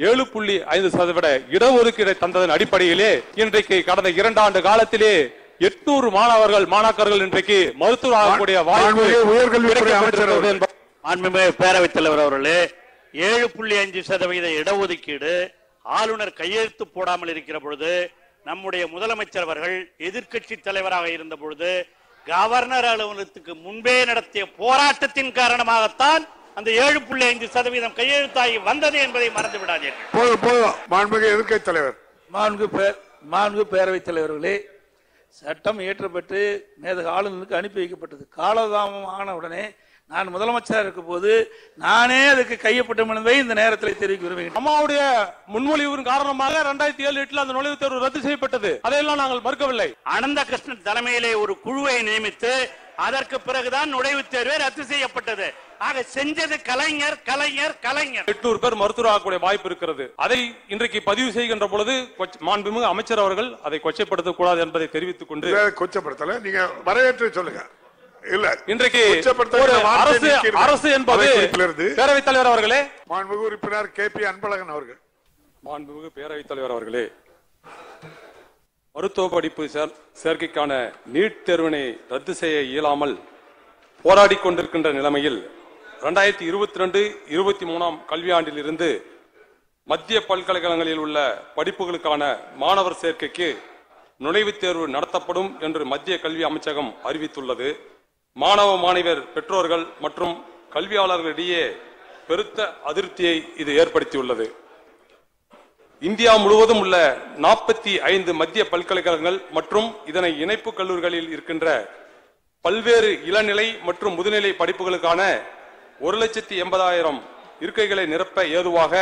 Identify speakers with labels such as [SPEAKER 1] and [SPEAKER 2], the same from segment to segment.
[SPEAKER 1] 7.5% இடஒதுக்கீடை தந்ததன் அடிப்படையிலே இன்றைக்கு கடந்த 2 ஆண்டு காலத்திலே 800 மாணாக்கர்கள் இன்றைக்கு மருத்துவர் ஆகக்கூடிய வாய்ப்பு
[SPEAKER 2] உயர்கல்வித்துறை அமைச்சர்
[SPEAKER 3] மாண்புமிகு பேரவைத் தலைவர் அவர்களே, 7.5% இடஒதுக்கீடு ஆளுநர் கையெழுத்து போடாமல் இருக்கிற பொழுது, நம்முடைய முதலமைச்சர் அவர்கள் எதிர்க்கட்சி தலைவராக இருந்த பொழுது கவர்னர் அலுவலகத்துக்கு முன்பே நடத்திய போராட்டத்தின் காரணமாகத்தான் அந்த 7.5% கையெழுத்தாகி வந்தது என்பதை மறந்து விடாதீர்கள்.
[SPEAKER 2] மாண்புமிகு எதிர்க்கட்சி தலைவர்.
[SPEAKER 4] மாண்புமிகு பேரவைத் தலைவர்களே, சட்டம் இயற்றப்பட்டு நேற்று ஆளுநருக்கு அனுப்பி வைக்கப்பட்டது. காலதாமம் ஆன உடனே நான் முதலமைச்சராக இருக்கும் போது நானே அதுக்கு கையப்பட்ட என்பதை இந்த நேரத்தில் தெரிவிக்க விரும்புகிறேன்.
[SPEAKER 1] அம்மாவுடைய முன்மொழிவின் காரணமாக 2007-8 அந்த நுழைவுத் தேர்வு ரத்து செய்யப்பட்டது. அதையெல்லாம் நாங்கள் மறுக்கவில்லை.
[SPEAKER 3] அனந்த கிருஷ்ணன் தலைமையிலே ஒரு குழுவை நியமித்து அதற்கு பிறகுதான் நுழைவுத் தேர்வே ரத்து செய்யப்பட்டது. ஆக செஞ்சது கலைஞர் கலைஞர் கலைஞர்.
[SPEAKER 1] 800 பேர் மருத்துவர் ஆகக்கூடிய வாய்ப்பு இருக்கிறது. அதை இன்றைக்கு பதிவு செய்கின்ற பொழுது மாண்புமிகு அமைச்சர் அவர்கள் அதை கொச்சைப்படுத்தக் கூடாது என்பதை தெரிவித்துக் கொண்டு
[SPEAKER 2] கொச்சப்படுத்தல நீங்க வரவேற்று சொல்லுங்க. இல்ல
[SPEAKER 1] இன்றைக்கு அரசு என்பது பேரவைத் தலைவர் அவர்களே,
[SPEAKER 2] மாண்புமிகு உறுப்பினர் KP அன்பழகன் அவர்கள்.
[SPEAKER 1] மாண்புமிகு பேரவைத் தலைவர் அவர்களே, மருத்துவ படிப்பு சேர்க்கைக்கான நீட் தேர்வினை ரத்து செய்ய இயலாமல் போராடி கொண்டிருக்கின்ற நிலைமையில் 2022-23 கல்வியாண்டில் இருந்து மத்திய பல்கலைக்கழகங்களில் உள்ள படிப்புகளுக்கான மாணவர் சேர்க்கைக்கு நுழைவுத் தேர்வு நடத்தப்படும் என்று மத்திய கல்வி அமைச்சகம் அறிவித்துள்ளது. மாணவ மாணவியர் பெற்றோர்கள் மற்றும் கல்வியாளர்களிடையே பெருத்த அதிருப்தியை இது ஏற்படுத்தியுள்ளது. இந்தியா முழுவதும் உள்ள 45 மத்திய பல்கலைக்கழகங்கள் மற்றும் இதனை இணைப்பு கல்லூரிகளில் இருக்கின்ற பல்வேறு இளநிலை மற்றும் முதுநிலை படிப்புகளுக்கான 1,80,000 இருக்கைகளை நிரப்ப ஏதுவாக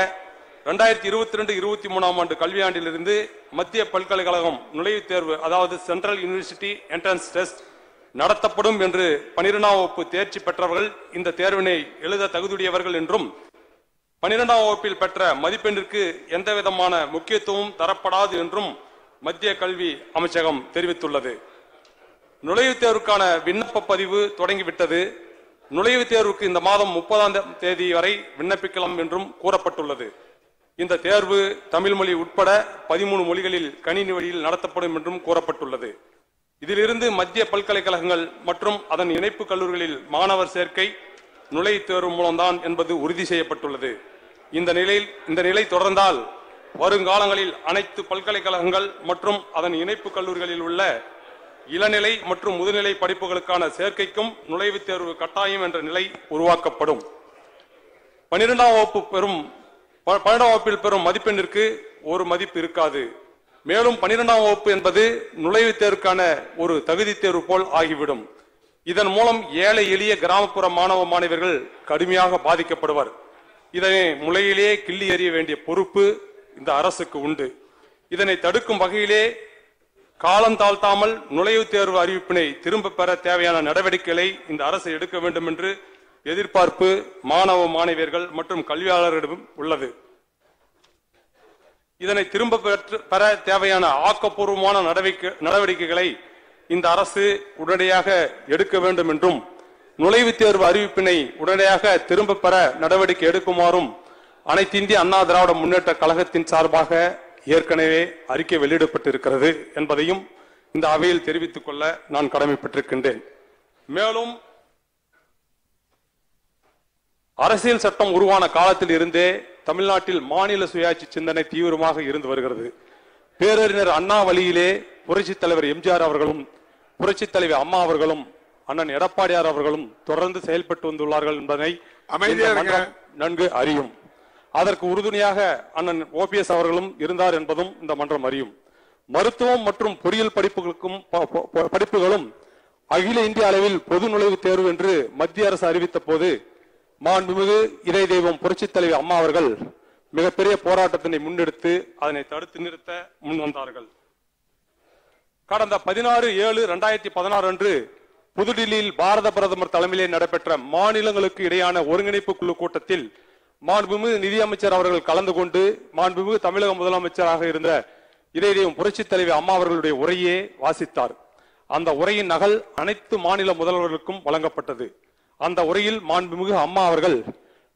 [SPEAKER 1] 2022-23 ஆண்டு கல்வியாண்டிலிருந்து மத்திய பல்கலைக்கழகம் நுழைவுத் தேர்வு, அதாவது சென்ட்ரல் யூனிவர்சிட்டி என்ட்ரன்ஸ் டெஸ்ட் நடத்தப்படும் என்று 12ஆம் வகுப்பு தேர்ச்சி பெற்றவர்கள் இந்த தேர்வினை எழுத தகுதியுடையவர்கள் என்றும் 12ஆம் வகுப்பில் பெற்ற மதிப்பெண்ணிற்கு எந்தவிதமான முக்கியத்துவம் தரப்படாது என்றும் மத்திய கல்வி அமைச்சகம் தெரிவித்துள்ளது. நுழைவுத் தேர்வுக்கான விண்ணப்ப பதிவு தொடங்கிவிட்டது. நுழைவுத் தேர்வுக்கு இந்த மாதம் 30ஆம் தேதி வரை விண்ணப்பிக்கலாம் என்றும் கூறப்பட்டுள்ளது. இந்த தேர்வு தமிழ் மொழி உட்பட 13 மொழிகளில் கணினி வழியில் நடத்தப்படும் என்றும் கூறப்பட்டுள்ளது. இதிலிருந்து மத்திய பல்கலைக்கழகங்கள் மற்றும் அதன் இணைப்பு கல்லூரிகளில் மாணவர் சேர்க்கை நுழைவுத் தேர்வு மூலம்தான் என்பது உறுதி செய்யப்பட்டுள்ளது. இந்த நிலை தொடர்ந்தால் வருங்காலங்களில் அனைத்து பல்கலைக்கழகங்கள் மற்றும் அதன் இணைப்பு கல்லூரிகளில் உள்ள இளநிலை மற்றும் முதுநிலை படிப்புகளுக்கான சேர்க்கைக்கும் நுழைவுத் தேர்வு கட்டாயம் என்ற நிலை உருவாக்கப்படும். 12ஆம் வகுப்பில் பெறும் மதிப்பெண்ணிற்கு ஒரு மதிப்பு இருக்காது. மேலும் 12ஆம் வகுப்பு என்பது நுழைவுத் தேர்வுக்கான ஒரு தகுதி தேர்வு போல் ஆகிவிடும். இதன் மூலம் ஏழை எளிய கிராமப்புற மாணவ மாணவர்கள் கடுமையாக பாதிக்கப்படுவர். இதனை முளையிலே கிள்ளி எறிய வேண்டிய பொறுப்பு இந்த அரசுக்கு உண்டு. இதனை தடுக்கும் வகையிலே காலம் தாழ்த்தாமல் நுழைவுத் தேர்வு அறிவிப்பினை திரும்ப பெற தேவையான நடவடிக்கைகளை இந்த அரசு எடுக்க வேண்டும் என்று எதிர்பார்ப்பு மாணவ மாணவியர்கள் மற்றும் கல்வியாளர்களிடம் உள்ளது. இதனை திரும்ப பெற தேவையான ஆக்கப்பூர்வமான நடவடிக்கைகளை இந்த அரசு உடனடியாக எடுக்க வேண்டும் என்றும் நுழைவுத் தேர்வு அறிவிப்பினை உடனடியாக திரும்ப பெற நடவடிக்கை எடுக்குமாறும் அனைத்து இந்திய அண்ணா திராவிட முன்னேற்ற கழகத்தின் சார்பாக ஏற்கனவே அறிக்கை வெளியிடப்பட்டிருக்கிறது என்பதையும் இந்த அவையில் தெரிவித்துக் கொள்ள நான் கடமைப்பட்டிருக்கின்றேன். மேலும் அரசியல் சட்டம் உருவான காலத்தில் இருந்தே தமிழ்நாட்டில் மாநில சுயாட்சி சிந்தனை தீவிரமாக இருந்து வருகிறது. பேரறிஞர் அண்ணா வழியிலே புரட்சித் தலைவர் எம்ஜிஆர் அவர்களும் புரட்சித் தலைவர் அம்மா அவர்களும் அண்ணன் எடப்பாடியார் அவர்களும் தொடர்ந்து செயல்பட்டு வந்துள்ளார்கள் என்பதை நன்கு அறியும். அதற்கு உறுதுணையாக அண்ணன் OPS அவர்களும் இருந்தார் என்பதும் இந்த மன்றம் அறியும். மருத்துவம் மற்றும் பொறியியல் படிப்புகளும் அகில இந்திய அளவில் பொது நுழைவுத் தேர்வு என்று மத்திய அரசு அறிவித்த போது மாண்புமிகு இதய தெய்வம் புரட்சித் தலைவர் அம்மா அவர்கள் மிகப்பெரிய போராட்டத்தினை முன்னெடுத்து அதனை தடுத்து நிறுத்த முன் வந்தார்கள். கடந்த 16/7/2016 அன்று புதுடில்லியில் பாரத பிரதமர் தலைமையிலே நடைபெற்ற மாநிலங்களுக்கு இடையான ஒருங்கிணைப்பு குழு கூட்டத்தில் மாண்புமிகு நிதியமைச்சர் அவர்கள் கலந்து கொண்டு மாண்புமிகு தமிழக முதலமைச்சராக இருந்த இதய தெய்வம் புரட்சித் தலைவர் அம்மா அவர்களுடைய உரையே வாசித்தார். அந்த உரையின் நகல் அனைத்து மாநில முதல்வர்களுக்கும் வழங்கப்பட்டது. அந்த உரையில் மாண்புமிகு அம்மா அவர்கள்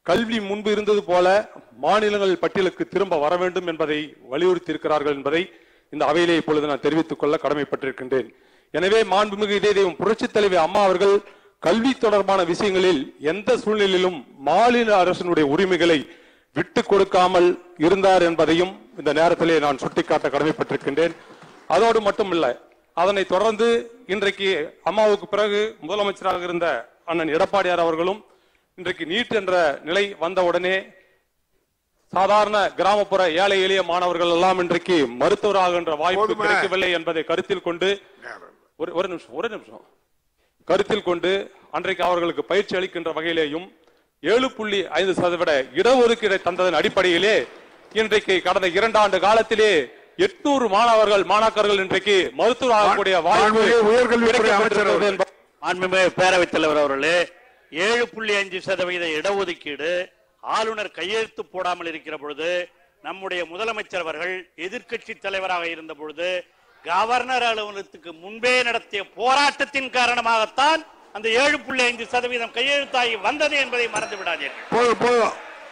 [SPEAKER 1] கல்வி முன்பு இருந்தது போல மாநிலங்கள் பட்டியலுக்கு திரும்ப வர வேண்டும் என்பதை வலியுறுத்தி இருக்கிறார்கள் என்பதை இந்த அவையிலே இப்பொழுது நான் தெரிவித்துக் கொள்ள கடமைப்பட்டிருக்கின்றேன். எனவே மாண்புமிகு இதய தெய்வம் புரட்சித் தலைவர் அம்மா அவர்கள் கல்வி தொடர்பான விஷயங்களில் எந்த சூழ்நிலையிலும் மாநில அரசினுடைய உரிமைகளை விட்டுக் கொடுக்காமல் இருந்தார் என்பதையும் இந்த நேரத்திலே நான் சுட்டிக்காட்ட கடமைப்பட்டிருக்கின்றேன். அதோடு மட்டுமல்ல, அதனை தொடர்ந்து இன்றைக்கு அம்மாவுக்கு பிறகு முதலமைச்சராக இருந்த அண்ணன் எடப்பாடியார் அவர்களும் இன்றைக்கு நீட் என்ற நிலை வந்தவுடனே சாதாரண கிராமப்புற ஏழை எளிய மாணவர்கள் எல்லாம் இன்றைக்கு மருத்துவராகின்ற வாய்ப்பு கிடைக்கவில்லை என்பதை கருத்தில் கொண்டு ஒரு நிமிஷம் கருத்தில் கொண்டு அன்றைக்கு அவர்களுக்கு பயிற்சி அளிக்கின்ற வகையிலேயும் 7.5% இடஒதுக்கீடை தந்ததன் அடிப்படையிலே இன்றைக்கு கடந்த 2 ஆண்டு காலத்திலே 800 மாணாக்கர்கள் இன்றைக்கு மருத்துவராகக்கூடிய வாய்ப்பு
[SPEAKER 2] உயர்கல்வித்துறை அமைச்சர்
[SPEAKER 3] பேரவைத் தலைவர் அவர்களே 7.5% இடஒதுக்கீடு ஆளுநர் கையெழுத்து போடாமல் இருக்கிற பொழுது நம்முடைய முதலமைச்சர் அவர்கள் எதிர்க்கட்சி தலைவராக இருந்த பொழுது கவர்னர் அலுவலகத்துக்கு முன்பே நடத்திய போராட்டத்தின் காரணமாகத்தான் அந்த 7.5% கையெழுத்தாகி வந்தது என்பதை மறந்து விடாதீர்கள்.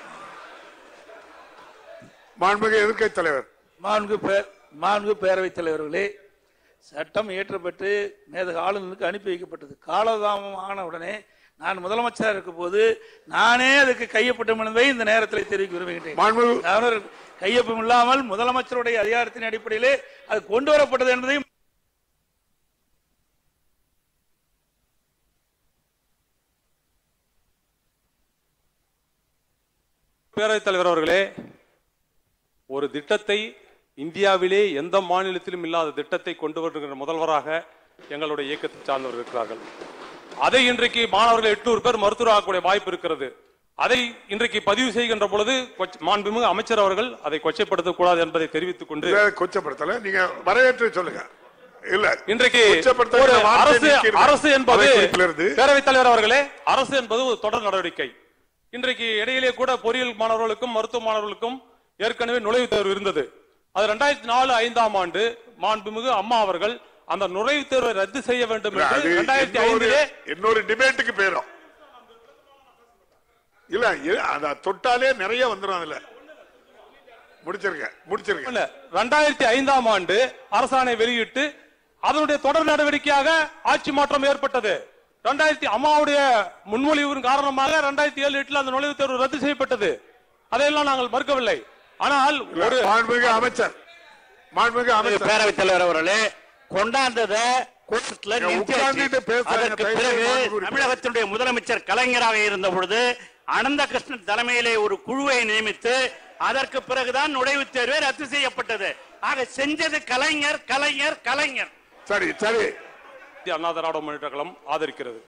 [SPEAKER 2] மாண்புமிகு எதிர்க்கட்சி தலைவர்,
[SPEAKER 4] மாண்புமிகு பேரவைத் தலைவர்களே, சட்டம் இயற்றப்பட்டு நேற்று ஆளுநருக்கு அனுப்பி வைக்கப்பட்டது. காலதாமம் ஆன உடனே நான் முதலமைச்சராக இருக்கும் போது நானே அதுக்கு கையொப்பம் என்பதை இந்த நேரத்தில் தெரிவிக்க விரும்புகின்றேன். கையொப்பம் இல்லாமல் முதலமைச்சருடைய அதிகாரத்தின் அடிப்படையிலே அது கொண்டு வரப்பட்டது என்பதையும்
[SPEAKER 1] பேரவைத் தலைவர் அவர்களே, ஒரு திட்டத்தை இந்தியாவிலே எந்த மாநிலத்திலும் இல்லாத திட்டத்தை கொண்டு வருகின்ற முதல்வராக எங்களுடைய இயக்கத்தை சார்ந்தவர்கள் இருக்கிறார்கள். அதை இன்றைக்கு மாணவர்கள் 800 பேர் மருத்துவராகக்கூடிய வாய்ப்பு இருக்கிறது. அதை இன்றைக்கு பதிவு செய்கின்ற பொழுது மாண்புமிகு அமைச்சர் அவர்கள் அதை கொச்சைப்படுத்தக் கூடாது என்பதை தெரிவித்துக் கொண்டு
[SPEAKER 2] கொச்சப்படுத்தல நீங்க வரவேற்று சொல்லுங்க. இல்ல
[SPEAKER 1] இன்றைக்கு அரசு என்பது பேரவைத் தலைவர் அவர்களே, அரசு என்பது ஒரு தொடர் நடவடிக்கை. இன்றைக்கு இடையிலே கூட பொறியியல் மாணவர்களுக்கும் மருத்துவ மாணவர்களுக்கும் ஏற்கனவே நுழைவுத் தேர்வு இருந்தது. அது 2004-5ஆம் ஆண்டு மாண்புமிகு அம்மா அவர்கள் அந்த நுழைவுத் தேர்வை ரத்து செய்ய வேண்டும் என்று 2005
[SPEAKER 2] இன்னொரு டிபேட்டுக்கு போயிடும். இல்ல அத தொட்டாலே நிறைய வந்துடும். அதுல முடிச்சிருக்க
[SPEAKER 1] 2005ஆம் ஆண்டு அரசாணை வெளியிட்டு அதனுடைய தொடர் நடவடிக்கையாக ஆட்சி மாற்றம் ஏற்பட்டது. அம்மாவுடைய முன்மொழிவின் காரணமாக 2007-8 அந்த நுழைவுத் தேர்வு ரத்து செய்யப்பட்டது. அதையெல்லாம் நாங்கள் மறுக்கவில்லை. ஆனால் ஒரு
[SPEAKER 2] அமைச்சர்
[SPEAKER 3] பேரவைத் தலைவர் அவர்களே கொண்டாந்தத அதற்கு பிறகு தமிழகத்தினுடைய முதலமைச்சர் கலைஞராக இருந்த பொழுது அனந்த கிருஷ்ணன் தலைமையிலே ஒரு குழுவை நியமித்து அதற்கு பிறகுதான் நுழைவுத் தேர்வே ரத்து செய்யப்பட்டது. ஆக செஞ்சது கலைஞர்.
[SPEAKER 2] சரி
[SPEAKER 1] அண்ணா திராவிட முன்னேற்ற கழகம் ஆதரிக்கிறது.